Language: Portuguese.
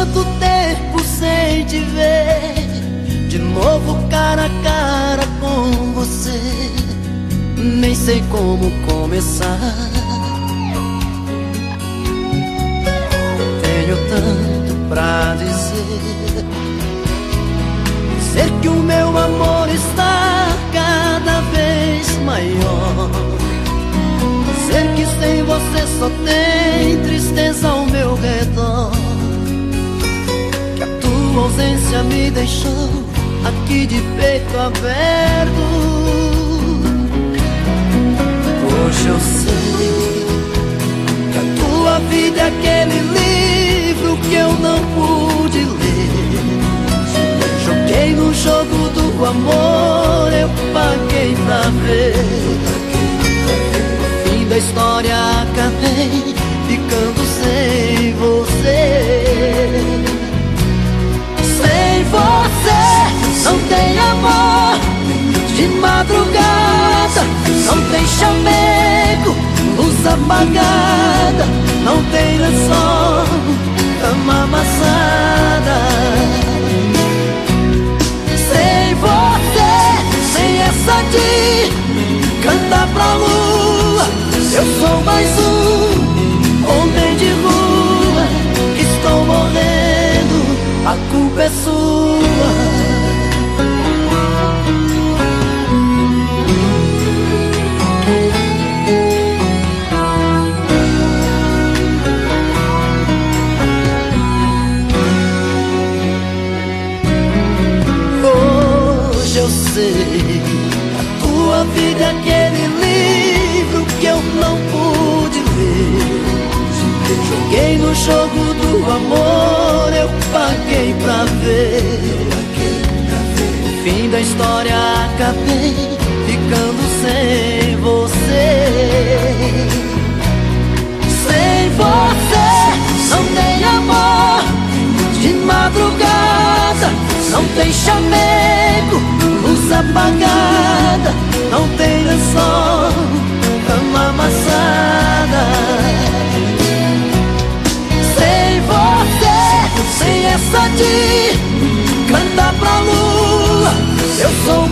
tanto tempo sem te ver, de novo cara a cara com você. Nem sei como começar. Tenho tanto pra dizer. Dizer que o meu amor está cada vez maior. Dizer que sem você só tem tristeza ao meu redor. Que a tua ausência me deixou aqui de peito aberto. Hoje eu sei que a tua vida é aquele livro que eu não pude ler. Joguei no jogo do amor, eu paguei pra ver. No fim da história acabei ficando sem você. Sem você não tem amor de madrugada, não tem chamego, luz apagada, não tem lençol, cama amassada. Sem você, sem essa de cantar pra lua, eu sou mais um homem de rua que estou morrendo, a culpa é sua. Eu sei, a tua vida é aquele livro que eu não pude ler. Joguei no jogo do amor, eu paguei pra ver. No fim da história acabei ficando sem você. Sem você não tem amor de madrugada, não tem chamego, luz apagada, não tem lençol, cama amassada. Sem você, sem essa de cantar pra lua, eu sou